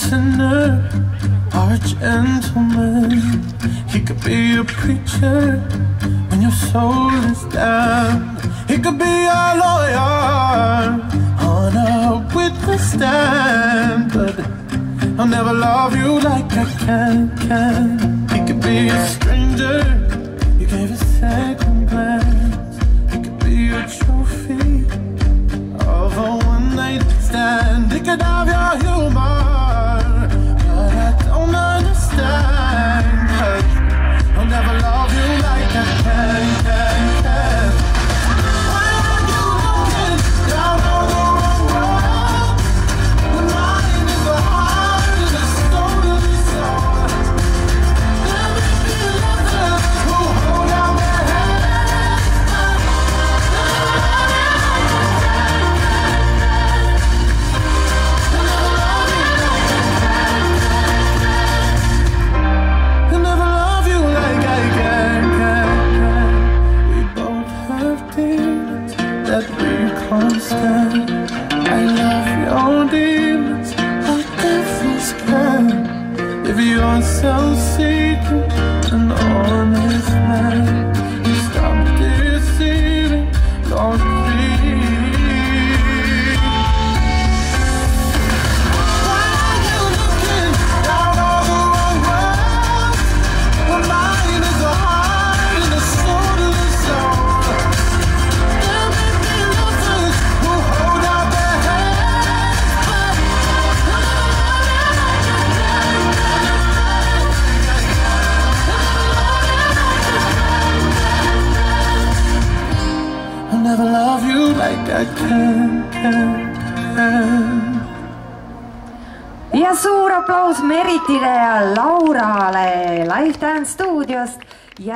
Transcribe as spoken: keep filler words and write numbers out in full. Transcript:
sinner or a gentleman. He could be a preacher when your soul is down. He could be a lawyer on a witness stand. But I'll never love you like I can, can. He could be a stranger you gave a second glance. He could be a trophy of a one-night stand. He could have your humor, but I don't understand. 'Cause I'll never love you like I can, can, can. Why are you looking down on the wrong road? The mind is the heart and the soul of the soul. There may be lovers who hold out their hands. I'll never love you like I can, can, can. We both have demons that we can't stand. I love your demons like devils can. If you're self-seeking, an honest man, you stop deceiving, Lord, please. Why are you looking down on the wrong road? The mind is the heart and the soul of the soul. There may be lovers who hold out their hands, but I'll never love you like I can, can, can. ja suur aplaus Meritile ja Laurale Lifetime stuudiost ja